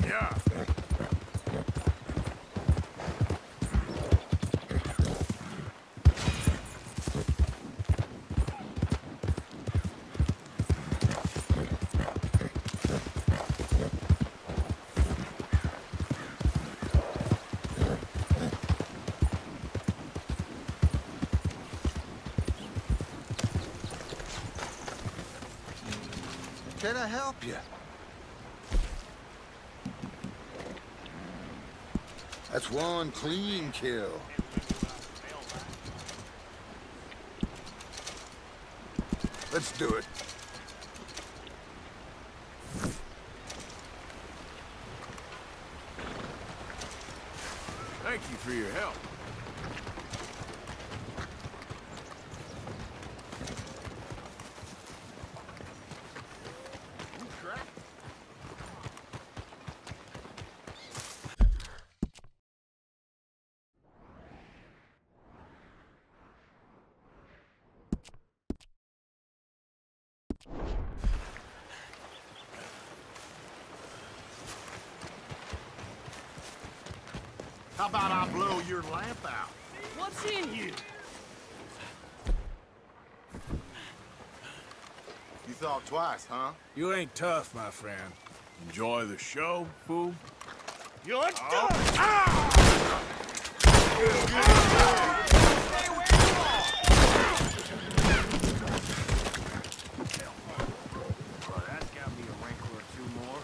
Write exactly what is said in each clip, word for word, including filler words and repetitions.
Yeah. Can I help you? That's one clean kill. Let's do it. Thank you for your help. How about I blow your lamp out? What's in you? You thought twice, huh? You ain't tough, my friend. Enjoy the show, fool. You're done! Ah! Stay where you are! Well, that's got me a wrinkle or two more.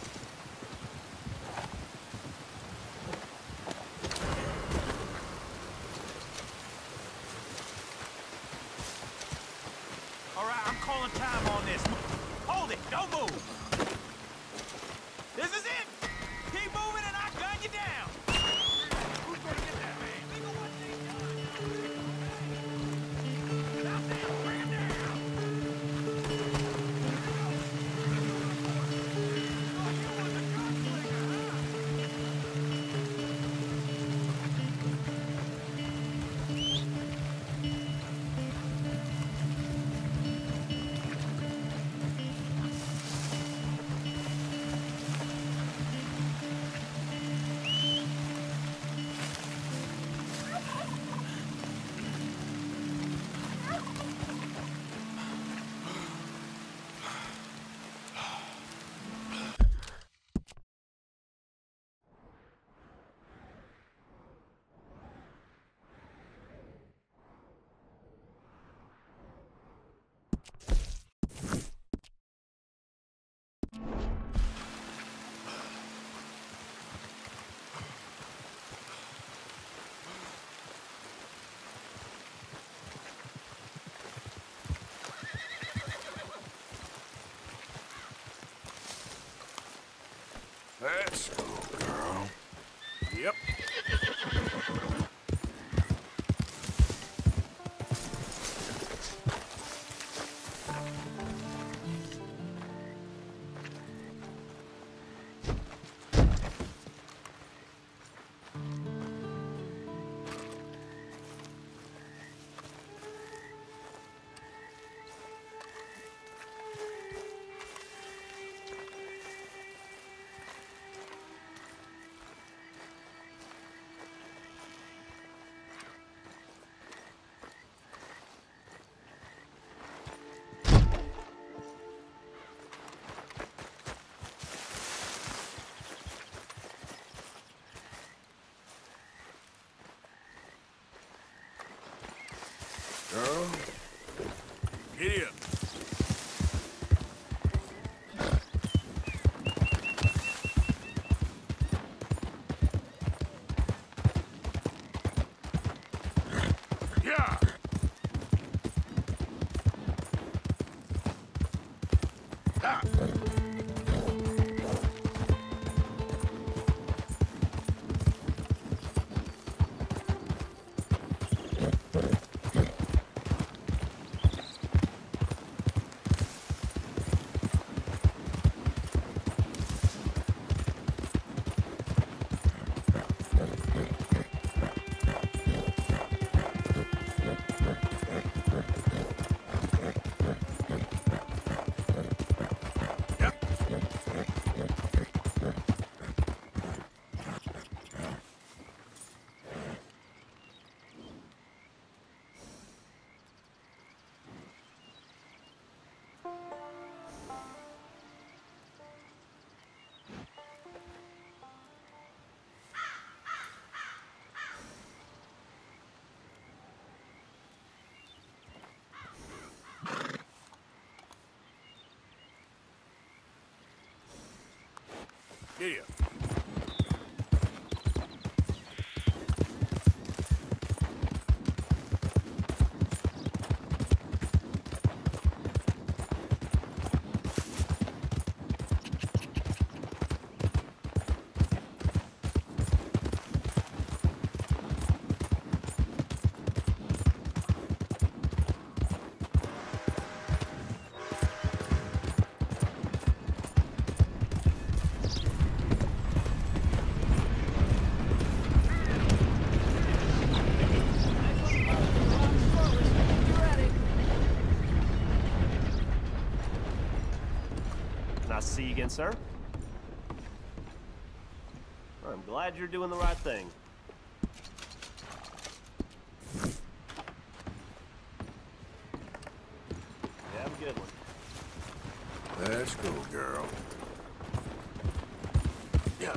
All right, I'm calling time on this. Hold it! Don't move! This is it! Keep moving and I'll gun you down! Who's gonna get that, man? We gonna watch these guns. Get out there! Bring him down! Thought you was a gunslinger, huh? Let's go, girl. Yep. Get ya. Nice to see you again, sir. I'm glad you're doing the right thing. You have a good one. Let's go, girl. Yeah.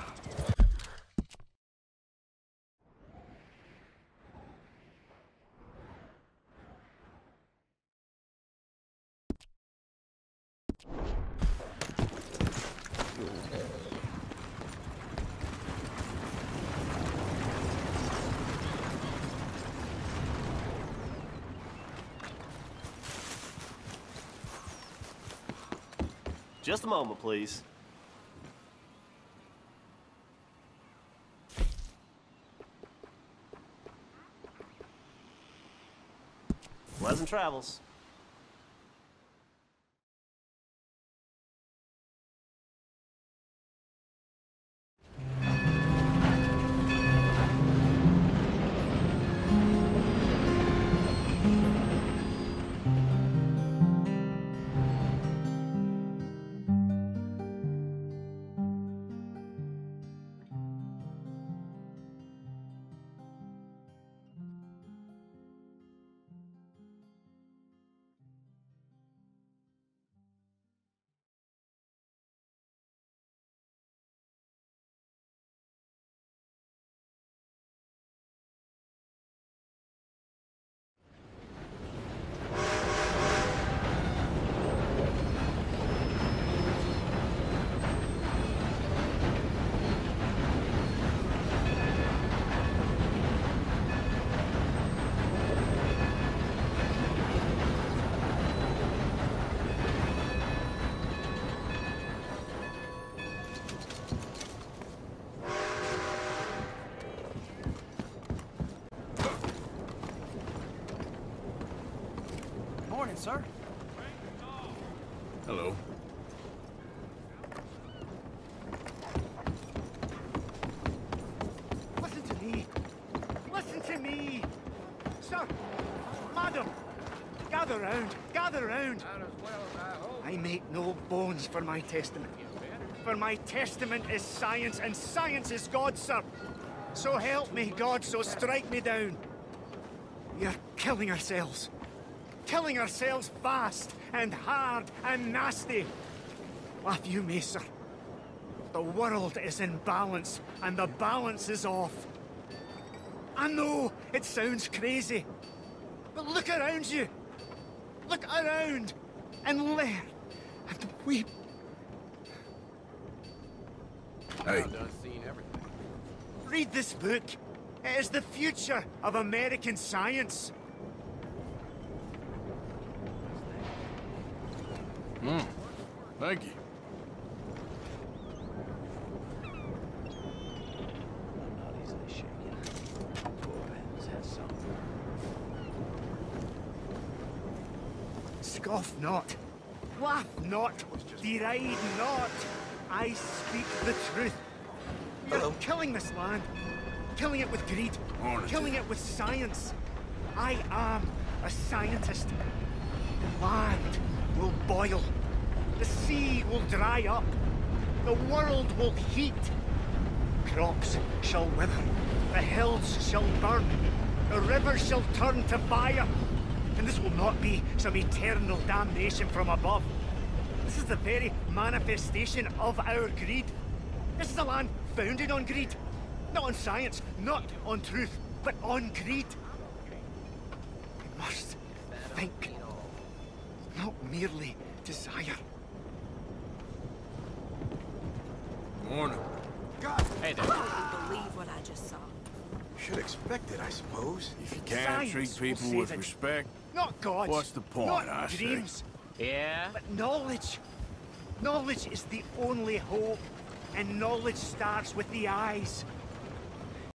Just a moment, please. Pleasant travels. Morning, sir. Hello. Listen to me. Listen to me. Sir, madam, gather round, gather round. I make no bones for my testament. For my testament is science, and science is God, sir. So help me, God, so strike me down. We are killing ourselves. Killing ourselves fast and hard and nasty. Laugh you may, sir. The world is in balance, and the balance is off. I know it sounds crazy, but look around you. Look around and learn and weep. Hey. Read this book. It is the future of American science. Hmm. Thank you. Scoff not. Laugh not. Deride not. I speak the truth. We are killing this land. Killing it with greed. Morning, Killing Tim. it with science. I am a scientist. The land will boil. The sea will dry up. The world will heat. Crops shall wither. The hills shall burn. The rivers shall turn to fire. And this will not be some eternal damnation from above. This is the very manifestation of our greed. This is a land founded on greed. Not on science, not on truth, but on greed. We must think, not merely desire. Morning. God, Hey there. Can't believe what I just saw. should expect it, I suppose. If you can't Science treat will people save with it. respect, Not gods. what's the point, Not I say? dreams. Yeah? But knowledge. Knowledge is the only hope. And knowledge starts with the eyes.